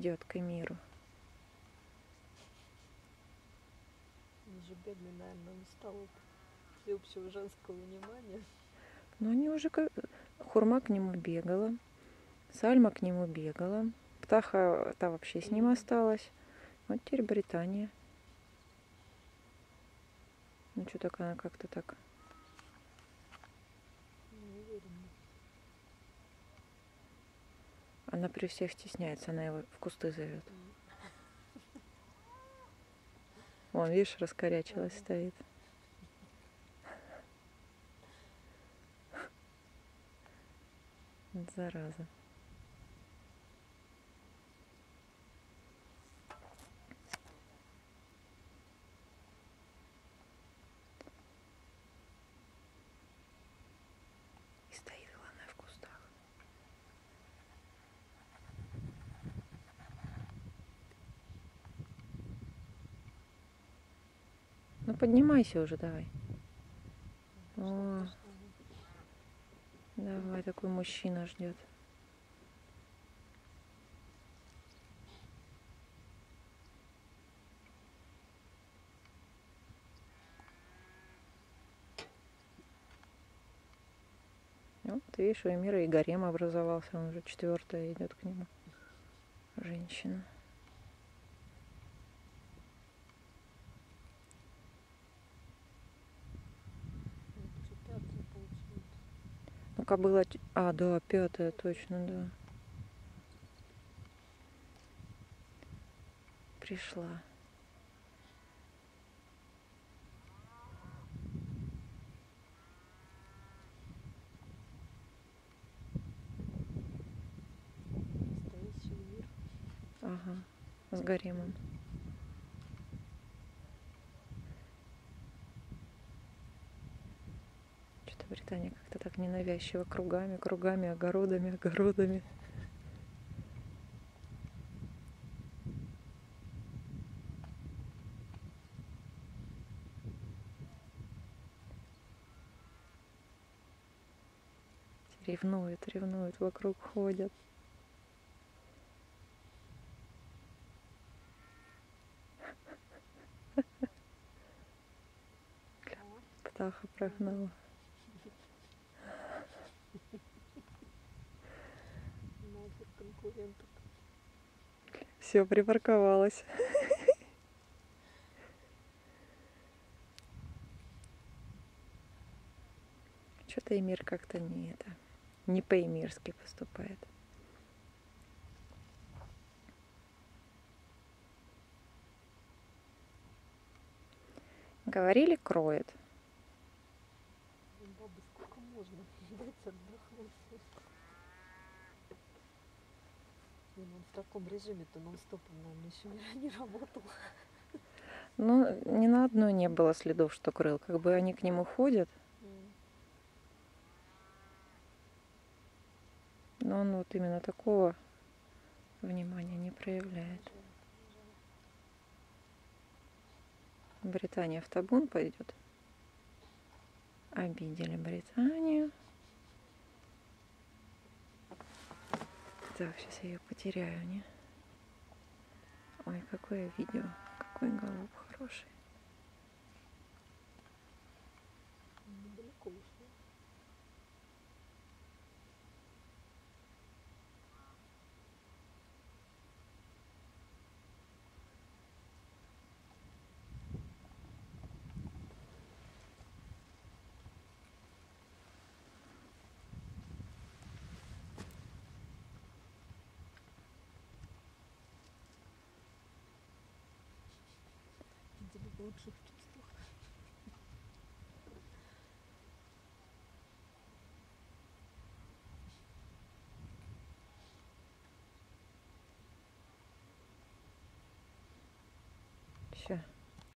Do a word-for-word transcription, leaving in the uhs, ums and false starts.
идет к Эмиру. Он же бедный, наверное, устал от всеобщего женского внимания. Но они уже как... Хурма к нему бегала, Сальма к нему бегала, Птаха-то вообще с ним Мгм. осталась. Вот теперь Британия. Ну что так она как-то так... Неуверенно. Она при всех стесняется, она его в кусты зовет. М. Вон, видишь, раскорячилась, Ага. стоит. Зараза. И стоит, главное, в кустах. Ну поднимайся уже, давай. Пошла, О, пошла. давай, такой мужчина ждет. Вот, видишь, у Эмира и гарем образовался, он уже четвертая идет к нему. Женщина. Это уже пятая получается. Ну, кобыла... А, да, пятая, точно, да. Пришла. Настоящий мир. Ага, с гаремом. Что-то Британия как-то так ненавязчиво кругами, кругами, огородами, огородами. Ревнует, ревнует, вокруг ходят. О, Птаха ага. прогнала. Нафиг конкурентов. Все, припарковалась. Что-то Эмир как-то не это, не по-эмирски поступает. Говорили, кроет. Ну, бабы, сколько можно? Дайте отдохнуть. Блин, он в таком режиме-то нон-стопом, наверное, еще не, не работал. Ну, ни на одной не было следов, что крыл. Как бы они к нему ходят, М. но он вот именно такого внимания не проявляет. Жалко, жалко. Британия в табун пойдет. Обидели Британию. Так, сейчас я ее потеряю, не? Ой, какое видео. Какой голубь хороший. Недалеко ушла. Видели в лучших чувствах. Все.